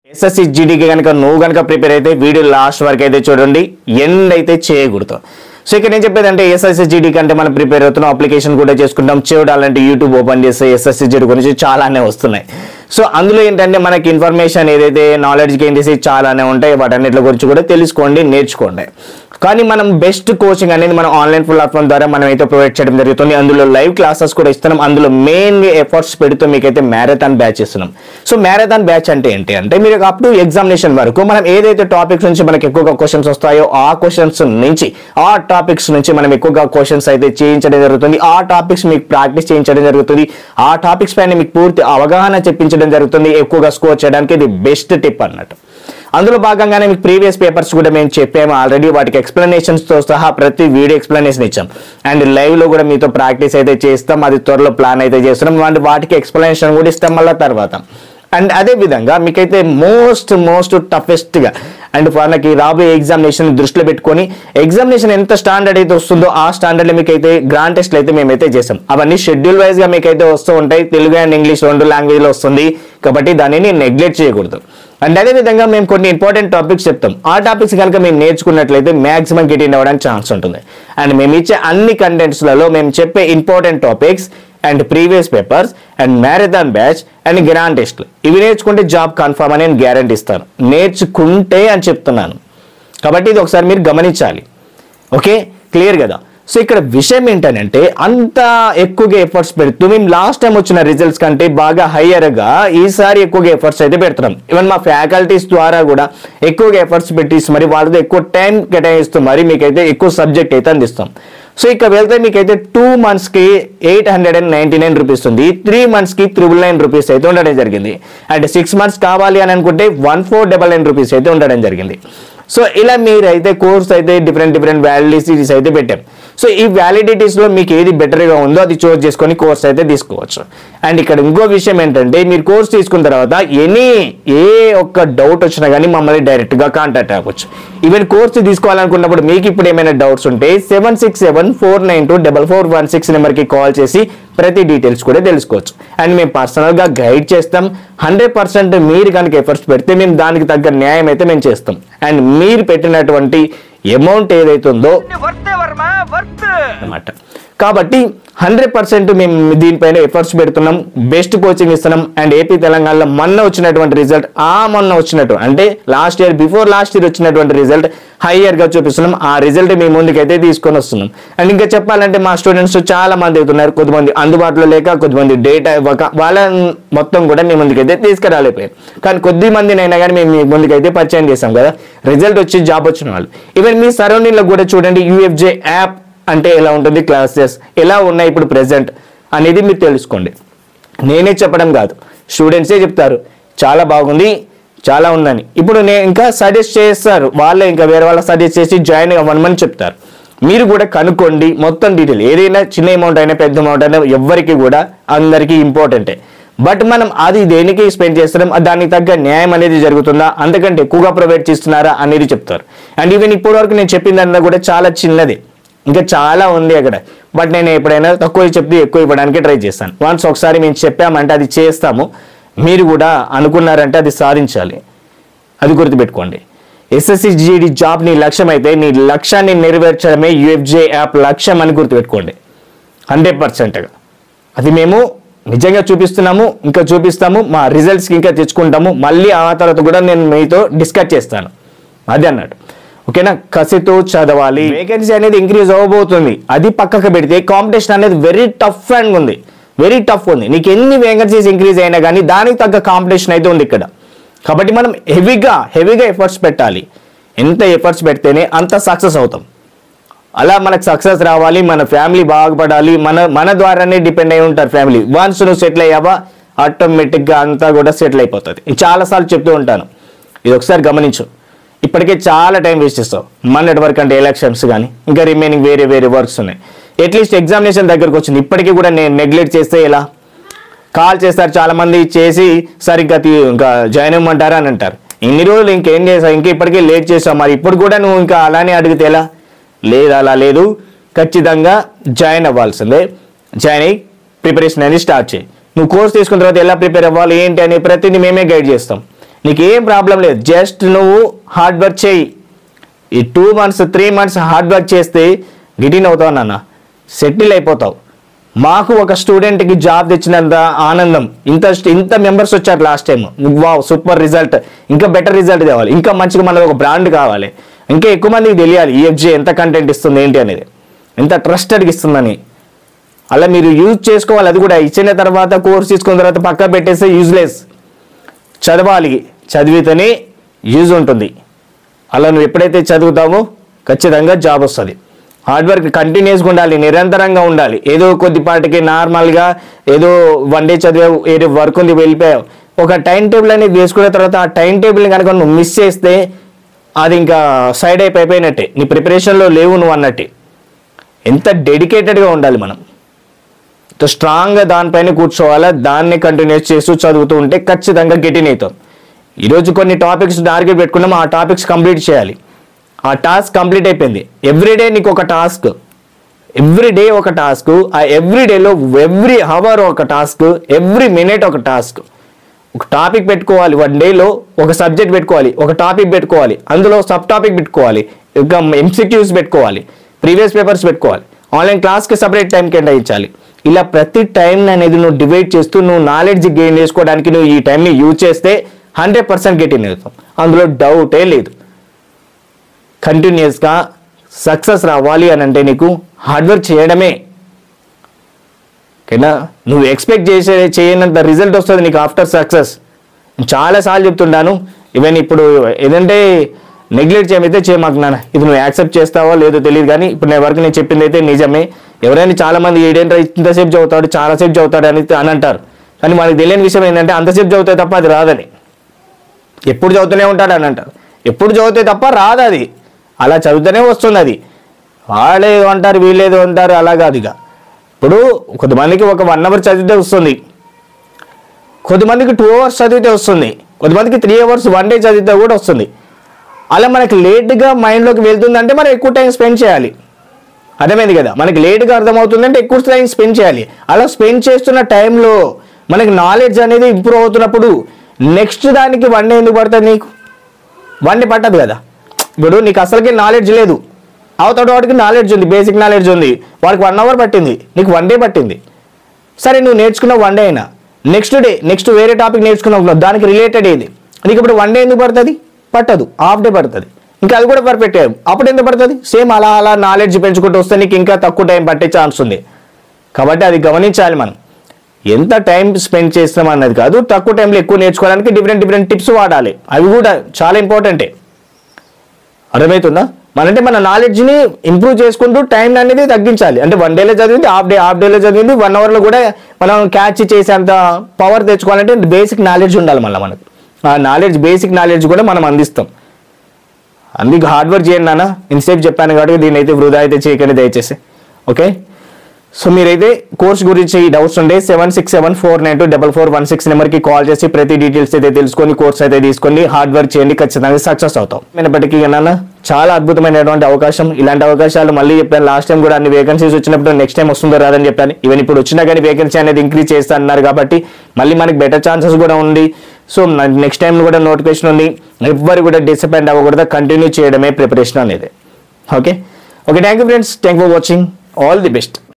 SSC జీడీకి కనుక నువ్వు కనుక ప్రిపేర్ అయితే వీడియో లాస్ట్ వరకు అయితే చూడండి, ఎండ్ అయితే చేయకూడదు. సో ఇక్కడ నేను చెప్పేది అంటే ఎస్ఎస్సి జీడీ కంటే మనం ప్రిపేర్ అవుతున్నాం, అప్లికేషన్ కూడా చేసుకుంటాం. చూడాలంటే యూట్యూబ్ ఓపెన్ చేస్తే ఎస్ఎస్సి జీడీ గురించి చాలానే వస్తున్నాయి. సో అందులో ఏంటంటే మనకి ఇన్ఫర్మేషన్ ఏదైతే నాలెడ్జ్ గెయిన్ చేసి చాలానే ఉంటాయి, వాటన్నిటి గురించి కూడా తెలుసుకోండి, నేర్చుకోండి. కానీ మనం బెస్ట్ కోచింగ్ అనేది మనం ఆన్లైన్ ప్లాట్ఫామ్ ద్వారా మనం అయితే ప్రొవైడ్ చేయడం జరుగుతుంది. అందులో లైవ్ క్లాసెస్ కూడా ఇస్తున్నాం. అందులో మెయిన్గా ఎఫర్ట్స్ పెడుతూ మీకైతే మ్యారథాన్ బ్యాచ్ ఇస్తున్నాం. సో మ్యారథాన్ బ్యాచ్ అంటే ఏంటి అంటే మీరు అప్ టు ఎగ్జామినేషన్ వరకు మనం ఏదైతే టాపిక్స్ నుంచి మనకి ఎక్కువగా క్వశ్చన్స్ వస్తాయో ఆ క్వశ్చన్స్ నుంచి ఆ టాపిక్స్ నుంచి మనం ఎక్కువగా క్వశ్చన్స్ అయితే చేయించడం జరుగుతుంది. ఆ టాపిక్స్ మీకు ప్రాక్టీస్ చేయించడం జరుగుతుంది. ఆ టాపిక్స్ పైన మీకు పూర్తి అవగాహన చెప్పించడం జరుగుతుంది. ఎక్కువగా స్కోర్ చేయడానికి ఇది బెస్ట్ టిప్ అన్నట్టు. అందులో భాగంగానే మీకు ప్రీవియస్ పేపర్స్ కూడా మేము చెప్పాము ఆల్రెడీ, వాటికి ఎక్స్ప్లెనేషన్స్తో సహా ప్రతి వీడియో ఎక్స్ప్లెనేషన్ ఇచ్చాం. అండ్ లైవ్లో కూడా మీతో ప్రాక్టీస్ అయితే చేస్తాం, అది త్వరలో ప్లాన్ అయితే చేస్తున్నాం. అండ్ వాటికి ఎక్స్ప్లెనేషన్ కూడా ఇస్తాం మళ్ళీ తర్వాత. అండ్ అదే విధంగా మీకైతే మోస్ట్ టఫెస్ట్గా అండ్ మనకి రాబోయే ఎగ్జామినేషన్ దృష్టిలో పెట్టుకొని ఎగ్జామినేషన్ ఎంత స్టాండర్డ్ అయితే వస్తుందో ఆ స్టాండర్డ్లో మీకైతే గ్రాండ్ టెస్ట్లు అయితే మేమైతే చేస్తాం. అవన్నీ షెడ్యూల్ వైజ్గా మీకైతే వస్తూ ఉంటాయి. తెలుగు అండ్ ఇంగ్లీష్ రెండు లాంగ్వేజ్లో వస్తుంది కాబట్టి దానిని నెగ్లెక్ట్ చేయకూడదు. అండ్ అదేవిధంగా మేము కొన్ని ఇంపార్టెంట్ టాపిక్స్ చెప్తాం. ఆ టాపిక్స్ కనుక మేము నేర్చుకున్నట్లయితే మ్యాక్సిమం గెట్ ఇన్ అవ్వడానికి ఛాన్స్ ఉంటుంది. అండ్ మేము ఇచ్చే అన్ని కంటెంట్స్లలో మేము చెప్పే important topics and previous papers and marathon batch and grand టెస్ట్లు ఇవి నేర్చుకుంటే జాబ్ కన్ఫర్మ్ అని నేను గ్యారంటీ ఇస్తాను. నేర్చుకుంటే అని చెప్తున్నాను కాబట్టి ఇది ఒకసారి మీరు గమనించాలి. ఓకే, క్లియర్ కదా? సో ఇక్కడ విషయం ఏంటంటే అంత ఎక్కువగా ఎఫర్ట్స్ పెడుతూ మేము లాస్ట్ టైం వచ్చిన రిజల్ట్స్ కంటే బాగా హయ్యర్గా ఈసారి ఎక్కువగా ఎఫర్ట్స్ అయితే పెడుతున్నాం. ఈవెన్ మా ఫ్యాకల్టీస్ ద్వారా కూడా ఎక్కువగా ఎఫర్ట్స్ పెట్టిస్తూ మరి వాళ్ళతో ఎక్కువ టైం కేటాయిస్తూ మరి మీకైతే ఎక్కువ సబ్జెక్ట్ అయితే అందిస్తాం. సో ఇక్కడ వెళ్తే మీకైతే 2 monthsకి 899 రూపీస్ ఉంది, 3 monthsకి 999 రూపీస్ అయితే ఉండడం జరిగింది. అండ్ 6 months కావాలి అని అనుకుంటే 1499 రూపీస్ అయితే ఉండడం జరిగింది. సో ఇలా మీరైతే కోర్స్ అయితే డిఫరెంట్ వ్యాలిడిటీస్ అయితే పెట్టాం. సో ఈ వ్యాలిడిటీస్లో మీకు ఏది బెటర్గా ఉందో అది చూస్ చేసుకొని కోర్స్ అయితే తీసుకోవచ్చు. అండ్ ఇక్కడ ఇంకో విషయం ఏంటంటే మీరు కోర్స్ తీసుకున్న తర్వాత ఏ ఒక్క డౌట్ వచ్చినా కానీ మమ్మల్ని డైరెక్ట్గా కాంటాక్ట్ అవ్వచ్చు. ఈవెన్ కోర్స్ తీసుకోవాలనుకున్నప్పుడు మీకు ఇప్పుడు ఏమైనా డౌట్స్ ఉంటే 7674924416 నెంబర్కి కాల్ చేసి ప్రతి డీటెయిల్స్ కూడా తెలుసుకోవచ్చు. అండ్ మేము పర్సనల్గా గైడ్ చేస్తాం. 100% మీరు కనుక ఎఫర్ట్స్ పెడితే మేము దానికి తగ్గ న్యాయం అయితే మేము చేస్తాం. అండ్ మీరు పెట్టినటువంటి అమౌంట్ ఏదైతే ఉందో అన్నమాట. కాబట్టి 100% మేము దీనిపైన ఎఫర్ట్స్ పెడుతున్నాం, బెస్ట్ కోచింగ్ ఇస్తున్నాం. అండ్ ఏపీ తెలంగాణలో మొన్న వచ్చినటువంటి రిజల్ట్ మొన్న వచ్చినట్టు అంటే బిఫోర్ లాస్ట్ ఇయర్ వచ్చినటువంటి రిజల్ట్ హయ్యర్గా చూపిస్తున్నాం. ఆ రిజల్ట్ మీ ముందుకైతే తీసుకొని వస్తున్నాం. అండ్ ఇంకా చెప్పాలంటే మా స్టూడెంట్స్ చాలా మంది అవుతున్నారు, కొంతమంది అందుబాటులో లేక, కొంతమంది డేటా ఇవ్వక, వాళ్ళ మొత్తం కూడా మీ ముందుకైతే తీసుకురాలేకపోయారు. కానీ కొద్ది మందినైనా కానీ మేము మీ ముందుకైతే పరిచయం చేస్తాం కదా, రిజల్ట్ వచ్చి జాబ్ వచ్చిన వాళ్ళు. ఈవెన్ మీ సరౌండింగ్లో కూడా చూడండి యూఎఫ్జే యాప్ అంటే ఎలా ఉంటుంది, క్లాసెస్ ఎలా ఉన్నాయి ఇప్పుడు ప్రెసెంట్ అనేది మీరు తెలుసుకోండి. నేనే చెప్పడం కాదు, స్టూడెంట్సే చెప్తారు చాలా బాగుంది, చాలా ఉందని. ఇప్పుడు నేను ఇంకా సజెస్ట్ చేస్తారు, వాళ్ళే ఇంకా వేరే వాళ్ళ సజెస్ట్ చేసి జాయిన్ అవ్వమని చెప్తారు. మీరు కూడా కనుక్కోండి మొత్తం డీటెయిల్. ఏదైనా చిన్న అమౌంట్ అయినా పెద్ద అమౌంట్ అయినా ఎవరికి కూడా అందరికీ ఇంపార్టెంటే. బట్ మనం అది దేనికి స్పెండ్ చేస్తున్నాం, దానికి తగ్గ న్యాయం అనేది జరుగుతుందా, అంతకంటే ఎక్కువగా ప్రొవైడ్ చేస్తున్నారా అనేది చెప్తారు. అండ్ ఈవెన్ ఇప్పటి వరకు నేను చెప్పిందన్నా కూడా చాలా చిన్నది, ఇంకా చాలా ఉంది అక్కడ. బట్ నేను ఎప్పుడైనా తక్కువ చెప్తే ఎక్కువ ఇవ్వడానికి ట్రై చేస్తాను. వన్స్ ఒకసారి మేము చెప్పామంటే అది చేస్తాము, మీరు కూడా అనుకున్నారంటే అది సాధించాలి, అది గుర్తుపెట్టుకోండి. ఎస్ఎస్సి జీడీ జాబ్ నీ లక్ష్యం అయితే నీ లక్ష్యాన్ని నెరవేర్చడమే యూఎఫ్జే యాప్ లక్ష్యం అని గుర్తుపెట్టుకోండి. 100%గా అది మేము నిజంగా చూపిస్తున్నాము, ఇంకా చూపిస్తాము, మా రిజల్ట్స్కి ఇంకా తెచ్చుకుంటాము. మళ్ళీ ఆ తర్వాత కూడా నేను మీతో డిస్కస్ చేస్తాను, అది అన్నట్టు. ఓకేనా, కసితో చదవాలి. వేకెన్సీ అనేది ఇంక్రీజ్ అవ్వబోతుంది, అది పక్కకు పెడితే కాంపిటీషన్ అనేది వెరీ టఫ్ ఉంది. నీకు ఎన్ని వేకెన్సీస్ ఇంక్రీజ్ అయినా కానీ దానికి తగ్గ కాంపిటీషన్ అయితే ఉంది ఇక్కడ. కాబట్టి మనం హెవీగా ఎఫర్ట్స్ పెట్టాలి. ఎంత ఎఫర్ట్స్ పెడితేనే అంత సక్సెస్ అవుతాం. అలా మనకు సక్సెస్ రావాలి, మన ఫ్యామిలీ బాగుపడాలి, మన ద్వారానే డిపెండ్ అయి ఉంటారు ఫ్యామిలీ. వన్స్ నువ్వు సెటిల్ అయ్యావా ఆటోమేటిక్గా అంతా కూడా సెటిల్ అయిపోతుంది. చాలాసార్లు చెప్తూ ఉంటాను, ఇది ఒకసారి గమనించు. ఇప్పటికే చాలా టైం వేస్ట్ చేస్తావు. మొన్నటి వరకు అంటే ఎలక్షన్స్ కానీ ఇంకా రిమైనింగ్ వేరే వర్క్స్ ఉన్నాయి. అట్లీస్ట్ ఎగ్జామినేషన్ దగ్గరకు వచ్చింది, ఇప్పటికీ కూడా నేను నెగ్లెక్ట్ చేస్తే ఎలా? కాల్ చేస్తారు చాలామంది, చేసి సరిగ్గా ఇంకా జాయిన్ అవ్వమంటారా అని అంటారు. ఇన్ని రోజులు ఇంకేం చేసావు, ఇంకా ఇప్పటికే లేట్ చేసావు, మరి ఇప్పుడు కూడా నువ్వు ఇంకా అలానే అడిగితే ఎలా? అలా లేదు, ఖచ్చితంగా జాయిన్ అవ్వాల్సిందే. జాయిన్ అయ్యి ప్రిపరేషన్ అనేది స్టార్ట్ చేయి. నువ్వు కోర్స్ తీసుకున్న తర్వాత ఎలా ప్రిపేర్ అవ్వాలి ఏంటి అని ప్రతిదీ మేమే గైడ్ చేస్తాం. నీకేం ప్రాబ్లం లేదు, జస్ట్ నువ్వు హార్డ్ వర్క్ చేయి. ఈ 2 months 3 months హార్డ్ వర్క్ చేస్తే గిటిన్ అవుతావు నాన్న, సెటిల్ అయిపోతావు. మాకు ఒక స్టూడెంట్కి జాబ్ తెచ్చినంత ఆనందం, ఇంత మెంబర్స్ వచ్చారు last time. Wow, super result, ఇంకా బెటర్ రిజల్ట్ కావాలి, ఇంకా మంచిగా మనకు ఒక బ్రాండ్ కావాలి, ఇంకా ఎక్కువ మందికి తెలియాలి EFG ఎంత కంటెంట్ ఇస్తుంది ఏంటి అనేది, ఎంత ట్రస్టెడ్గా ఇస్తుందని. అలా మీరు యూజ్ చేసుకోవాలి. అది కూడా ఇచ్చిన తర్వాత కోర్స్ తీసుకున్న తర్వాత పక్క పెట్టేస్తే యూజ్లెస్. చదవాలి, చదివితేనే యూజ్ ఉంటుంది. అలా నువ్వు ఎప్పుడైతే చదువుతావో ఖచ్చితంగా జాబ్ వస్తుంది. హార్డ్ వర్క్ కంటిన్యూస్గా ఉండాలి, నిరంతరంగా ఉండాలి. ఏదో కొద్దిపాటికి నార్మల్గా ఏదో 1 day చదివావు, ఏదో వర్క్ ఉంది వెళ్ళిపోయావు, ఒక టైం టేబుల్ అనేది వేసుకున్న తర్వాత ఆ టైం టేబుల్ని కనుక నువ్వు మిస్ చేస్తే అది ఇంకా సైడ్ అయిపోయినట్టే, నీ ప్రిపరేషన్లో లేవు నువ్వు అన్నట్టే. ఎంత డెడికేటెడ్గా ఉండాలి మనం, ఎంత స్ట్రాంగ్గా దానిపైన కూర్చోవాలా, దాన్ని కంటిన్యూస్ చేస్తూ చదువుతూ ఉంటే ఖచ్చితంగా గెటిన్ అవుతాం. ఈరోజు కొన్ని టాపిక్స్ టార్గెట్ పెట్టుకున్నాం, ఆ టాపిక్స్ కంప్లీట్ చేయాలి. ఆ టాస్క్ కంప్లీట్ అయిపోయింది. ఎవ్రీడే నీకు ఒక టాస్క్, ఎవ్రీడే ఒక టాస్క్. ఆ ఎవ్రీడేలో ఎవ్రీ అవర్ ఒక టాస్క్, ఎవ్రీ మినిట్ ఒక టాస్క్. ఒక టాపిక్ పెట్టుకోవాలి, 1 dayలో ఒక సబ్జెక్ట్ పెట్టుకోవాలి, ఒక టాపిక్ పెట్టుకోవాలి, అందులో సబ్ టాపిక్ పెట్టుకోవాలి, ఇంకా MCQs పెట్టుకోవాలి, ప్రీవియస్ పేపర్స్ పెట్టుకోవాలి, ఆన్లైన్ క్లాస్కి సపరేట్ టైం కేటాయించాలి. ఇలా ప్రతి టైం అనేది నువ్వు డివైడ్ చేస్తూ నువ్వు నాలెడ్జ్ గెయిన్ చేసుకోవడానికి నువ్వు ఈ టైంని యూజ్ చేస్తే 100% గెయిన్ అవుతాం, అందులో డౌటే లేదు. కంటిన్యూస్గా సక్సెస్ రావాలి అని అంటే నీకు హార్డ్ వర్క్ చేయడమే. ఓకేనా? నువ్వు ఎక్స్పెక్ట్ చేయనంత రిజల్ట్ వస్తుంది నీకు ఆఫ్టర్ సక్సెస్. చాలాసార్లు చెప్తుంటాను, ఈవెన్ ఇప్పుడు ఏదంటే నెగ్లెక్ట్ చేయమైతే చేయమాకు నాన్న, ఇది నువ్వు యాక్సెప్ట్ చేస్తావో లేదో తెలియదు, కానీ ఇప్పుడు నేను చెప్పింది అయితే నిజమే. ఎవరైనా చాలామంది ఏంటంటే ఇంతసేపు చదువుతాడు, చాలాసేపు చదువుతాడు అని అంటారు, కానీ మనకు తెలియని విషయం ఏంటంటే అంతసేపు చదువుతాయి తప్ప అది రాదని. ఎప్పుడు చదువుతూనే ఉంటాడు అని అంటారు, ఎప్పుడు చదివితే తప్ప రాదు అది, అలా చదువుతూనే వస్తుంది అది. వాళ్ళేదో అంటారు, వీళ్ళేదో అంటారు, అలా కాదు. ఇక ఇప్పుడు కొంతమందికి ఒక 1 hour చదివితే వస్తుంది, కొంతమందికి 2 hours చదివితే వస్తుంది, కొంతమందికి 3 hours 1 day చదివితే కూడా వస్తుంది. అలా మనకి లేట్గా మైండ్లోకి వెళ్తుందంటే మనం ఎక్కువ టైం స్పెండ్ చేయాలి. అర్థమైంది కదా? మనకి లేట్గా అర్థమవుతుందంటే ఎక్కువ టైం స్పెండ్ చేయాలి. అలా స్పెండ్ చేస్తున్న టైంలో మనకి నాలెడ్జ్ అనేది ఇంప్రూవ్ అవుతున్నప్పుడు నెక్స్ట్ దానికి 1 day ఎందుకు పడుతుంది? నీకు 1 day పట్టదు కదా. ఇప్పుడు నీకు అసలుకి నాలెడ్జ్ లేదు, అవతల వాడికి నాలెడ్జ్ ఉంది, బేసిక్ నాలెడ్జ్ ఉంది, వాడికి 1 hour పట్టింది, నీకు 1 day పట్టింది. సరే, నువ్వు నేర్చుకున్న 1 day అయినా నెక్స్ట్ వేరే టాపిక్ నేర్చుకున్నావు, దానికి రిలేటెడ్ ఏది, నీకు ఇప్పుడు 1 day ఎందుకు పడుతుంది? పట్టదు, హాఫ్ డే పడుతుంది. ఇంకా అది కూడా పర్ఫెక్ట్, అప్పుడు ఎందుకు పడుతుంది? సేమ్ అలా నాలెడ్జ్ పెంచుకుంటూ వస్తే నీకు ఇంకా తక్కువ టైం పట్టే ఛాన్స్ ఉంది. కాబట్టి అది గమనించాలి. మనం ఎంత టైం స్పెండ్ చేస్తున్నాం అన్నది కాదు, తక్కువ టైంలో ఎక్కువ నేర్చుకోవడానికి డిఫరెంట్ టిప్స్ వాడాలి, అవి కూడా చాలా ఇంపార్టెంటే. అర్థమవుతుందా? మన నాలెడ్జ్ని ఇంప్రూవ్ చేసుకుంటూ టైం అనేది తగ్గించాలి. అంటే 1 dayలో చదివింది హాఫ్ డేలో చదివింది 1 hourలో కూడా మనం క్యాచ్ చేసేంత పవర్ తెచ్చుకోవాలంటే బేసిక్ నాలెడ్జ్ ఉండాలి. మళ్ళీ మనకు ఆ నాలెడ్జ్, బేసిక్ నాలెడ్జ్ కూడా మనం అందిస్తాం. అందుకు హార్డ్ వర్క్ చేయండి నాన్న. ఇంతసేపు చెప్పాను కాబట్టి దీన్ని అయితే వృధా అయితే చేయకండి దయచేసి. ఓకే, సో మీరైతే కోర్స్ గురించి డౌట్స్ ఉండే 7674924416 నెంబర్కి కాల్ చేసి ప్రతి డీటెయిల్స్ అయితే తెలుసుకొని కోర్స్ అయితే తీసుకొని హార్డ్ వర్క్ చేయండి, ఖచ్చితంగా సక్సెస్ అవుతాం. అయినప్పటికీ నాన్న చాలా అద్భుతమైనటువంటి అవకాశం. ఇలాంటి అవకాశాలు మళ్ళీ చెప్పాను, లాస్ట్ టైం కూడా అన్ని వేకెన్సీస్ వచ్చినప్పుడు నెక్స్ట్ టైం వస్తుందో రాదని చెప్పాను. ఈవెన్ ఇప్పుడు వచ్చినా కానీ వేకెన్సీ అనేది ఇంక్రీజ్ చేస్తా అన్నారు కాబట్టి మళ్ళీ మనకి బెటర్ ఛాన్సెస్ కూడా ఉంది. సో నెక్స్ట్ టైం కూడా నోటిఫికేషన్ ఉంది, ఎవ్వరు కూడా డిసప్పాయింట్ అవ్వకూడదు, కంటిన్యూ చేయడమే ప్రిపరేషన్ అనేది. Okay, thank you friends, thank for watching, all the best.